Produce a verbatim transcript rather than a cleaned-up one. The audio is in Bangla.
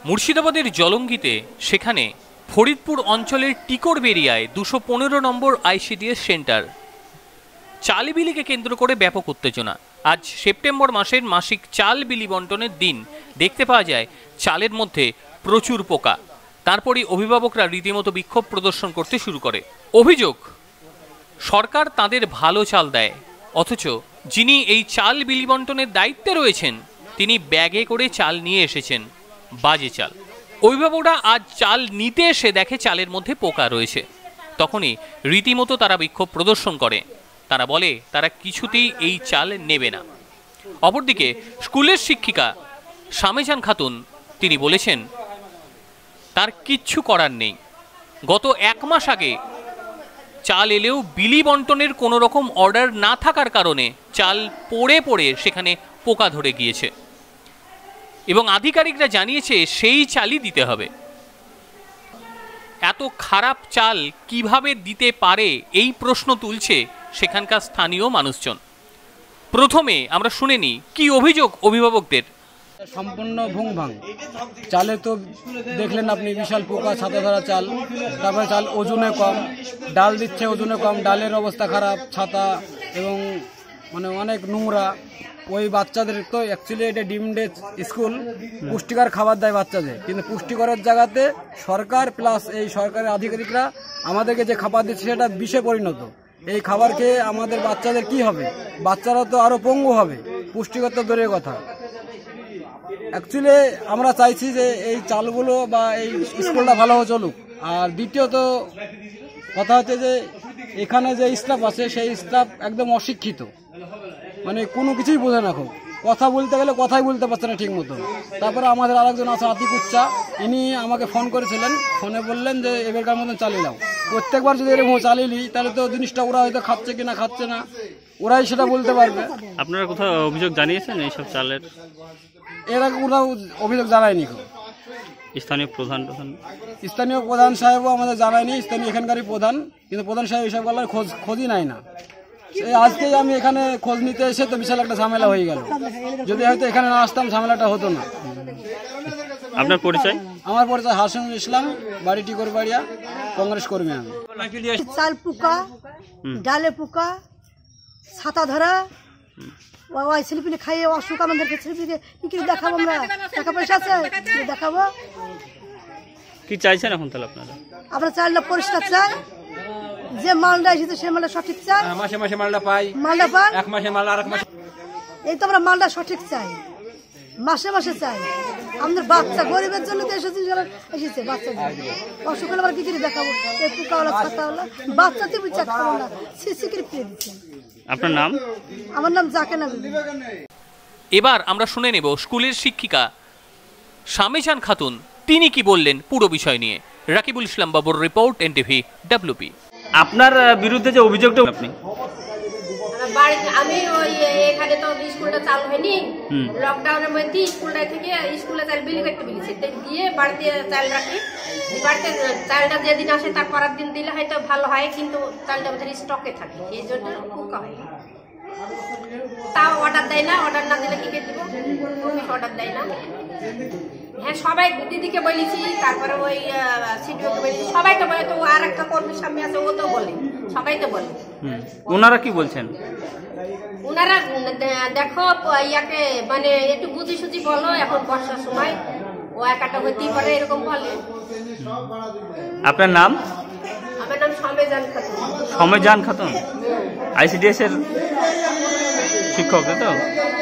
মুর্শিদাবাদের জলঙ্গিতে সেখানে ফরিদপুর অঞ্চলের টিকরবেরিয়ায় দুশো পনেরো নম্বর আইসিডিএস সেন্টার। চাল বিলিকে কেন্দ্র করে ব্যাপক উত্তেজনা। আজ সেপ্টেম্বর মাসের মাসিক চাল বিলি বন্টনের দিন দেখতে পাওয়া যায় চালের মধ্যে প্রচুর পোকা। তারপরই অভিভাবকরা রীতিমতো বিক্ষোভ প্রদর্শন করতে শুরু করে। অভিযোগ, সরকার তাদের ভালো চাল দেয়, অথচ যিনি এই চাল বিলি বন্টনের দায়িত্বে রয়েছেন তিনি ব্যাগে করে চাল নিয়ে এসেছেন, বাজে চাল। অভিভাবকরা আজ চাল নিতে এসে দেখে চালের মধ্যে পোকা রয়েছে। তখনই রীতিমতো তারা বিক্ষোভ প্রদর্শন করে। তারা বলে তারা কিছুতেই এই চাল নেবে না। অপরদিকে স্কুলের শিক্ষিকা শামেজান খাতুন তিনি বলেছেন তার কিচ্ছু করার নেই। গত এক মাস আগে চাল এলেও বিলি বন্টনের কোনো রকম অর্ডার না থাকার কারণে চাল পড়ে পড়ে সেখানে পোকা ধরে গিয়েছে এবং আধিকারিকরা জানিয়েছে সেই চালই দিতে হবে। এত খারাপ চাল কিভাবে দিতে পারে এই প্রশ্ন তুলছে সেখানকার স্থানীয় মানুষজন। প্রথমে আমরা শুনে নিই কি অভিযোগ অভিভাবকদের। সম্পূর্ণ ভুং ভাং চালে তো দেখলেন আপনি, বিশাল পোকা, ছাতা ধরা চাল। তারপরে চাল ওজনে কম, ডাল দিচ্ছে ওজনে কম, ডালের অবস্থা খারাপ, ছাতা এবং মানে অনেক নোংরা। ওই বাচ্চাদের তো অ্যাকচুয়ালি এটা ডিমড স্কুল, পুষ্টিকর খাবার দেয় বাচ্চাদের, কিন্তু পুষ্টিকরের জায়গাতে সরকার প্লাস এই সরকারের আধিকারিকরা আমাদেরকে যে খাবার দিচ্ছে সেটা বিষে পরিণত। এই খাবার খেয়ে আমাদের বাচ্চাদের কি হবে? বাচ্চারা তো আরো পঙ্গু হবে, পুষ্টিকর তো দূরের কথা। অ্যাকচুয়ালি আমরা চাইছি যে এই চালগুলো বা এই স্কুলটা ভালোভাবে চলুক। আর দ্বিতীয়ত কথা হচ্ছে যে এখানে যে স্টাফ আছে সেই স্টাফ একদম অশিক্ষিত, মানে কোনো কিছুই বোঝে না। খুব কথা বলতে গেলে কথাই বলতে পারছে না ঠিক মতো। তারপরে আমাদের আরেকজন আছে আতিকুচ্চা, ইনি আমাকে ফোন করেছিলেন, ফোনে বললেন যে এবারকার মতন চালিয়ে নাও। প্রত্যেকবার যদি এরকম চালিয়ে নিই তাহলে তো জিনিসটা ওরা হয়তো খাচ্ছে কিনা খাচ্ছে না ওরাই সেটা বলতে পারবে। আপনারা কোথাও অভিযোগ জানিয়েছেন এইসব চালের? এরা কোথাও অভিযোগ জানায়নি। স্থানীয় প্রধান প্রধান স্থানীয় প্রধান সাহেবও আমাদের জানায়নি, স্থানীয় এখানকারই প্রধান, কিন্তু প্রধান সাহেব এসব বলার খোঁজ খোঁজই নাই না। আজকেই আমি এখানে খোঁজ নিতে এসে তো বিশাল একটা ঝামেলা হয়ে গেল। যদি হয়তো এখানে না আসতাম ঝামেলাটা হতো না। আপনার পরিচয়? আমার পরিচয় হাসিনুল ইসলাম, বাড়ি টিকরবাড়িয়া, কংগ্রেস কর্মী আমি। চাল পোকা, ডালে পোকা, ছাতা ধরা, ওই ছেলেপিলে খাইয়ে অসুখ। আমাদেরকে ছেলেপিলে কি কি দেখাবো? আমরা টাকা পয়সা আছে দেখাবো? কি চাইছেন এখন তাহলে আপনারা? আমরা চালটা পরিষ্কার চাই, যে মালটা এসেছে সেই মালটা সঠিক চাই, মাসে মাসে মালটা পাই, মালটা পাই এক মাসে মাল আর এক মাসে। এই তো আমরা মালটা সঠিক চাই, মাসে মাসে চাই। আমাদের বাচ্চা গরিবের জন্য তো এসেছে এসেছে বাচ্চাদের অসুখ হলে আমরা কি করে দেখাবো? এই পোকাওয়ালা ছাতাওয়ালা বাচ্চাতে বুঝছে খাবো না, সিসি করে ফিরে দিচ্ছে। আপনার নাম? আমার নাম জাকেনা। এবার আমরা শুনে নেব স্কুলের শিক্ষিকা শামেজান খাতুন তিনি কি বললেন পুরো বিষয় নিয়ে। রাকিবুল ইসলাম বাবুর রিপোর্ট, এনটিভি ডব্লিউপি। আপনার বিরুদ্ধে যে অভিযোগটা আপনি? আমি ওই এখানে তো স্কুলটা চালু হয়নি, লকডাউনের মধ্যে স্কুলটা থেকে স্কুলে চাল বিলি করতে বলেছে, দিয়ে বাড়িতে চাল রাখি। বাড়িতে চালটা যেদিন আসে তার পরের দিন দিলে হয়তো ভালো হয়, কিন্তু চালটা ওদের স্টকে থাকে, এই জন্য পোকা হয়। তাও অর্ডার দেয় না, অর্ডার না দিলে কি করে দিব? অফিস অর্ডার দেয় না। হ্যাঁ, সবাই দিদিকে বলেছি, তারপরে ওই সিডিওকে বলেছি, সবাই তো বলে। তো আর একটা কর্মীর সামনে আছে, ও তো বলে, সবাই তো বলে। ওনারা কি বলছেন? ওনারা দেখো ইয়াকে মানে একটু বুঝি সুঝি বলো, এখন বর্ষার সময় ও একাটা হইতেই পারে, এরকম বলে। আপনার নাম? আমার নাম শামেজান খাতুন। শামেজান খাতুন আইসিডিএস এর শিক্ষক, তো?